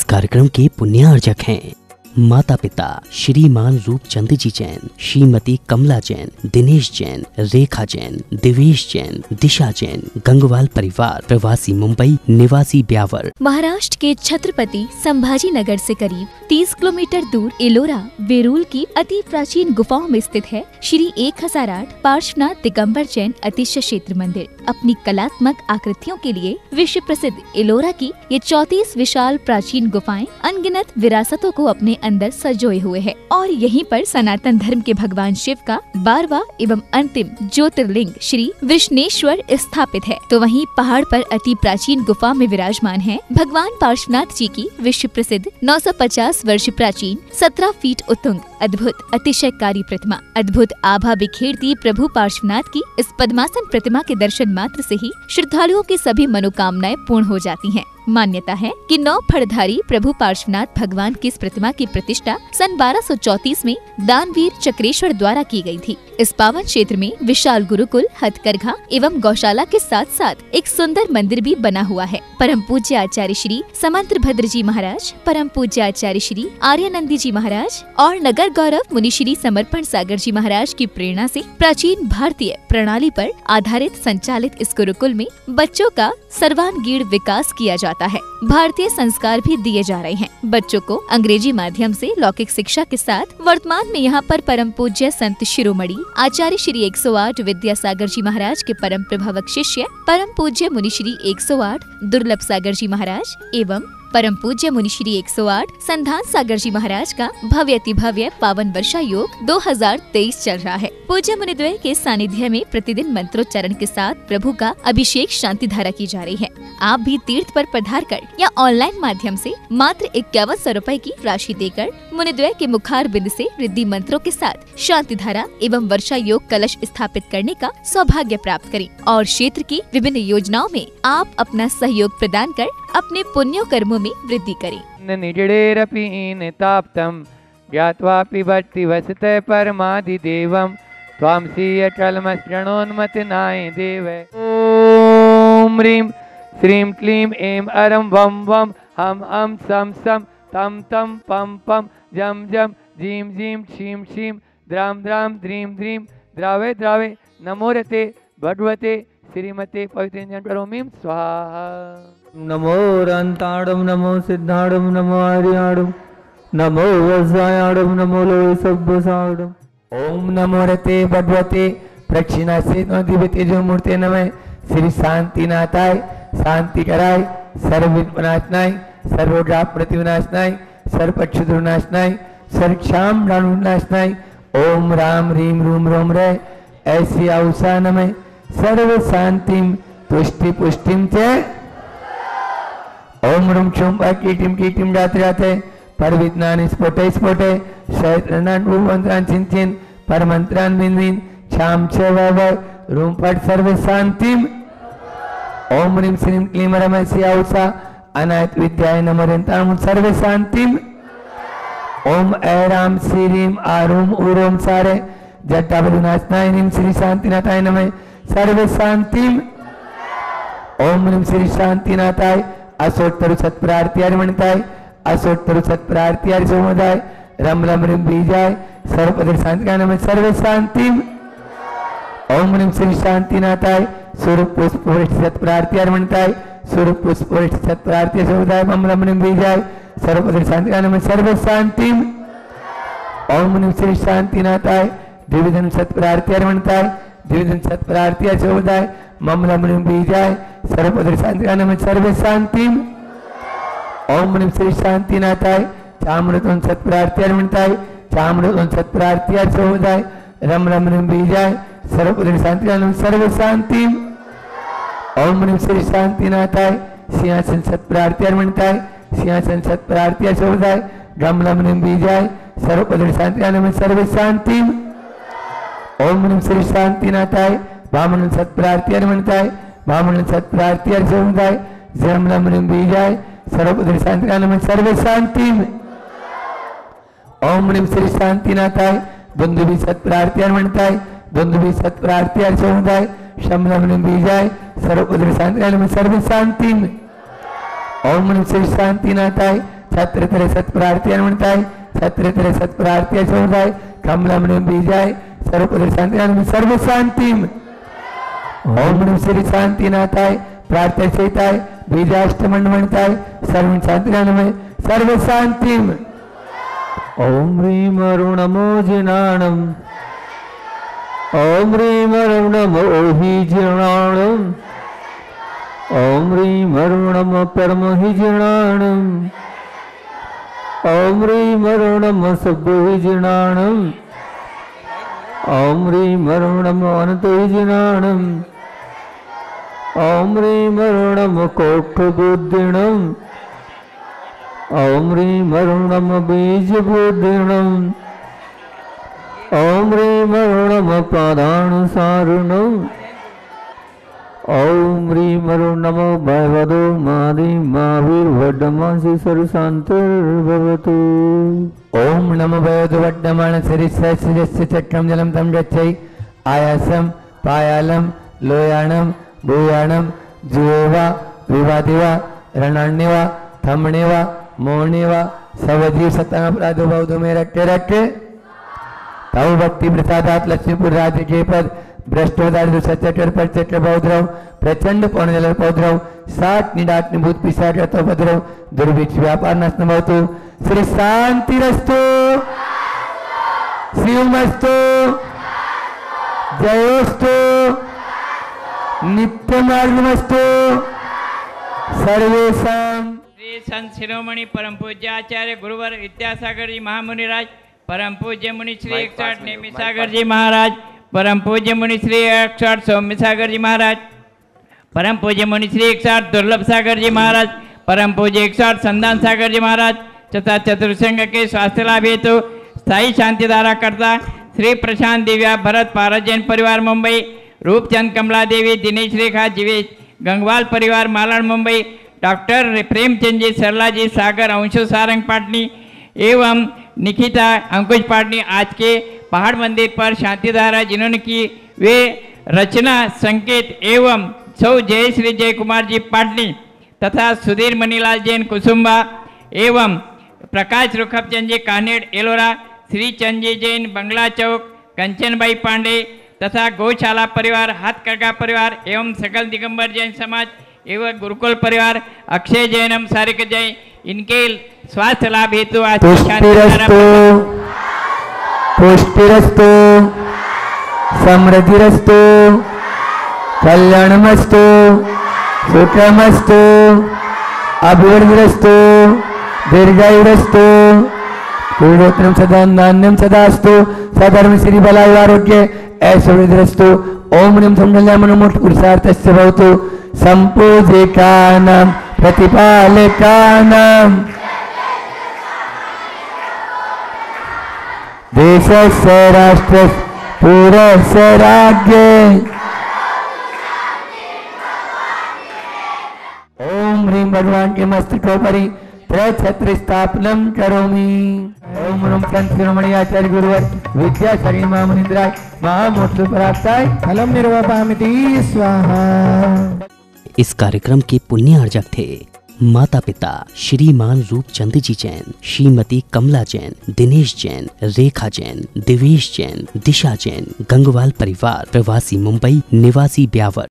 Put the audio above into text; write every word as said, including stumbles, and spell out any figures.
कार्यक्रम के पुण्यार्जक हैं माता पिता श्रीमान रूपचंद जी जैन, श्रीमती कमला जैन, दिनेश जैन, रेखा जैन, दिवेश जैन, दिशा जैन, गंगवाल परिवार, प्रवासी मुंबई, निवासी ब्यावर। महाराष्ट्र के छत्रपति संभाजी नगर से करीब तीस किलोमीटर दूर एलोरा वेरूल की अति प्राचीन गुफाओं में स्थित है श्री एक हजार आठ पार्श्वनाथ दिगंबर जैन अतिशय क्षेत्र मंदिर। अपनी कलात्मक आकृतियों के लिए विश्व प्रसिद्ध एलोरा की ये चौंतीस विशाल प्राचीन गुफाएं अनगिनत विरासतों को अपने अंदर सजोए हुए है और यहीं पर सनातन धर्म के भगवान शिव का बारहवां एवं अंतिम ज्योतिर्लिंग श्री वृषणेश्वर स्थापित है। तो वहीं पहाड़ पर अति प्राचीन गुफा में विराजमान है भगवान पार्श्वनाथ जी की विश्व प्रसिद्ध नौ सौ पचास वर्ष प्राचीन सत्रह फीट उतुंग अद्भुत अतिशयकारी प्रतिमा। अद्भुत आभा बिखेरती प्रभु पार्श्वनाथ की इस पद्मासन प्रतिमा के दर्शन मात्र से ही श्रद्धालुओं की सभी मनोकामनाएं पूर्ण हो जाती हैं। मान्यता है कि नौ फड़धारी प्रभु पार्श्वनाथ भगवान की इस प्रतिमा की प्रतिष्ठा सन बारह सौ चौंतीस में दानवीर चक्रेश्वर द्वारा की गई थी। इस पावन क्षेत्र में विशाल गुरुकुल, हथकरघा एवं गौशाला के साथ साथ एक सुंदर मंदिर भी बना हुआ है। परम पूज्य आचार्य श्री समंत्र भद्र जी महाराज, परम पूज्य आचार्य श्री आर्यानंदी जी महाराज और नगर गौरव मुनि श्री समर्पण सागर जी महाराज की प्रेरणा से प्राचीन भारतीय प्रणाली पर आधारित संचालित इस गुरुकुल में बच्चों का सर्वांगीण विकास किया जाता है। भारतीय संस्कार भी दिए जा रहे हैं। बच्चों को अंग्रेजी माध्यम से लौकिक शिक्षा के साथ वर्तमान में यहाँ पर परम पूज्य संत शिरोमणि आचार्य श्री एक सौ आठ विद्यासागर जी महाराज के परम प्रभावक शिष्य परम पूज्य मुनि श्री एक सौ आठ दुर्लभ सागर जी महाराज एवं परम पूज्य मुनि श्री एक सौ आठ संधान सागर जी महाराज का भव्यति भव्य पावन वर्षा योग दो हज़ार तेईस चल रहा है। पूज्य मुनिद्वय के सानिध्य में प्रतिदिन मंत्रोच्चारण के साथ प्रभु का अभिषेक शांति धारा की जा रही है। आप भी तीर्थ पर पधार कर या ऑनलाइन माध्यम से मात्र इक्यावन सौ रूपए की राशि देकर मुनिद्वय के मुखार बिंद से रिद्धि मंत्रों के साथ शांति धारा एवं वर्षा योग कलश स्थापित करने का सौभाग्य प्राप्त करें और क्षेत्र की विभिन्न योजनाओं में आप अपना सहयोग प्रदान कर अपने पुण्य कर्मों में वृद्धि करें। निजडेरपि ताप्तम ज्ञात्वा पिबति वसते परमाधिदेवं त्वां सीयचलमसृणोन्मतिनाय देव। ओम ह्रीं श्रीं क्लीं ऐं अरं वं वं हम अं सं सं तं तं पं पं जं जं जीं जीं क्षीं क्षीं द्रां द्रां द्रीं द्रीं द्रावे द्रावे नमो रते भगवते श्रीमते पवित्रंजन करोमि स्वाहा। नमो रंताड़म नमो सिद्धाड़म नमो आर्याड़म नमो वज्रायाड़म नमो लोय सब्बसाड़म। ओम नमो रते भगवते प्रक्षिणासेनोदिवते जो मूर्ते नमः। श्री शांतिनाथाय शांति कराय सर्व विनाशनाय सर्वोग्रह प्रतिविनाशनाय सर्वपक्षुर्नाशनाय सर्वक्षाम नाशनाय। ओम राम ह्रीं रूम रोम रे ऐसी औसा नमः। सर्व शांतिम तुष्टि पुष्टिम च। ओम रूम क्षुम कीटिम कीटिम जाते जाते पर विज्ञान स्फोटे स्फोटे शैत्रनान मंत्रान चिंचिन पर मंत्रान बिंदिन क्षाम च वव रूम पट सर्व शांतिम। ओम ह्रीं श्रीं क्लीं रमस्य औसा अनायत विद्याय नमोरंताम सर्व शांतिम। ओम ऐराम श्रीं आरूम उरोम सारे जटावलुनाशनाय ह्रीं श्री शांतिनाथाय नमः सर्व शांतिम। ओम ह्रीं श्री शांतिनाथाय असोत्तर सत्प्रार्थ्यार मणिताय असोत्तर सत्प्रार्थ्यार सोमदाय रम रम ह्रीं बीजाय सर्वपद शांति नमः सर्व शांतिम। ओम ह्रीं श्री शांतिनाथाय स्वरूप पुष्प सत्प्रार्थ्यार मणिताय स्वरूप पुष्प सत्प्रार्थ्य सोमदाय मम रम ह्रीं बीजाय सर्वपद शांति नमः सर्व शांतिम। ओम ह्रीं श्री शांतिनाथाय द्विविधम सत्प्रार्थ्यार मणिताय द्विविधम सत्प्रार्थ्यार सोमदाय मम रम ह्रीं बीजाय सर्वपद शांति नमः सर्व शांतिम। ओम ह्रीं श्री शांतिनाथाय चामृतम सत्प्रार्थ्यार मणिताय चामृतम सत्प्रार्थ्यार सोमदाय रम रम ह्रीं बीजाय सर्वपद शांति नमः सर्व शांतिम। ओम ह्रीं श्री शांतिनाथाय सिंहासन सत्प्रार्थ्यार मणिताय सिंहासन सत्प्रार्थ्यार सोमदाय रम रम ह्रीं बीजाय सर्वपद शांति नमः सर्व शांतिम। ओम ह्रीं श्री शांतिनाथाय वामन सत्प्रार्थ्यार मणिताय वामन सत्प्रार्थ्यार सोमदाय रम रम ह्रीं बीजाय सर्वपद शांति नमः सर्व शांतिम। ओम ह्रीं श्री शांतिनाथाय द्वंद्वी सत्प्रार्थ्यार मणिताय द्वंद्वी सत्प्रार्थ्यार सोमदाय शम रम ह्रीं बीजाय सर्वपद शांति नमः सर्व शांतिम। ओम ह्रीं श्री शांतिनाथाय छत्रतरे सत्प्रार्थी म्हणताय छत्रतरे सत्प्रार्थी सोडताय कमलमने बीजाय सर्वपद शांती सर्व शांतिम ओम नम श्री शांतिनाथाय प्रार्थयिताय बीजाष्टमन म्हणताय सर्व शांतिनामय सर्व शांतिम ओम ह्रीम अरुणमो जिनाणम ओम ह्रीम अरुणमो हि जिनाणम ओम ह्रीम अरुणम परम हि जिनाणम ओम ह्रीम अरुणम सब्बो हि जिनाणम ओम ह्रीम अरुणम अनंत हि जिनाणम ओम ह्रीम अरुणम कोठ बुद्धिणम ओम ह्रीम अरुणम बीज बुद्धिणम ओम ह्रीम अरुणम पादानुसारुणम ओम ह्रीम अरुणम भयवदो मादि महावीर्वड्डमांसि सर्वशान्तिर्भवतु ओम नमो भयवदो वड्डमान सरिसस्य चक्रम जलम तम गच्छै आयासम पायालम लोयाणम भूयाणम जुवेवा विवादिवा रणाण्यवा थमणेवा मोहनेवा सवजीव सत्तान प्रादुर्भाव दो में रखे रखे तव भक्ति प्रसादात लक्ष्मीपुर राज्य के पद भ्रष्टोदार सचटर पर चक्र बौद्रव प्रचंड पौनजल पौद्रव साठ निडाट निभूत पिशाच उपद्रव दुर्भिक्ष व्यापार नष्ट भवतु श्री शांतिरस्तु शिवमस्तु जयोस्तु नित्यमार्गमस्तु सर्वेषां श्री संत शिरोमणि परम पूज्य आचार्य गुरुवर विद्यासागर जी महामुनिराज परम पूज्य मुनि श्री एकसठ नेमी सागर जी महाराज परम पूज्य मुनि श्री एकसठ सौम्य सागर जी महाराज परम पूज्य मुनि श्री एकसठ दुर्लभ सागर जी महाराज परम पूज्य एकसठ संदान सागर जी महाराज तथा चतुर्संग के स्वास्थ्य लाभ हेतु स्थायी शांति धारा करता श्री प्रशांत दिव्या भरत पारस जैन परिवार मुंबई रूपचंद कमला देवी दिनेश रेखा जीवेश गंगवाल परिवार मालाड मुंबई डॉक्टर प्रेमचंद जी सरला जी सागर अंशु सारंग पाटनी एवं निकिता अंकुश पाटनी आज के पहाड़ मंदिर पर शांतिधारा जिन्होंने की वे रचना संकेत एवं सौ जय श्री जय कुमार जी पाटनी तथा सुधीर मनीलाल जैन कुसुम्बा एवं प्रकाश रुखबचंद जी कानेड़ एलोरा श्री चंद जी जैन बंगला चौक कंचनबाई पांडे तथा गौशाला परिवार हाथकरगा परिवार एवं सकल दिगंबर जैन समाज एवं गुरुकुल परिवार अक्षय जैनम सारिक जैन इनके स्वास्थ्य लाभ हेतु आज पुष्टिरस्तु पुष्टिरस्तु समृद्धिरस्तु कल्याणमस्तु सुखमस्तु अभिवृद्धिरस्तु दीर्घायुरस्तु पूर्णोत्तरम सदा नान्यम सदास्तु सधर्म श्री बलाय आरोग्य ऐश्वर्यस्तु ओम नम संकल्यामनोमोक्ष पुरुषार्थस्य भवतु संपूजिकानां प्रतिपालकानां देशस्य राष्ट्रस्य पूरस्य राज्ये ओम ह्रीं भगवान के मस्तकोपरि त्रयछत्र स्थापनम करोमि ओम नम संत शिरोमणि आचार्य गुरुवर विद्यासागर महामुनिन्द्राय महामोक्ष प्राप्ताय फलम निर्वापामिति स्वाहा। इस कार्यक्रम के पुण्यार्जक थे माता पिता श्रीमान रूपचंद जी जैन, श्रीमती कमला जैन, दिनेश जैन, रेखा जैन, दिवेश जैन, दिशा जैन, गंगवाल परिवार, प्रवासी मुंबई, निवासी ब्यावर।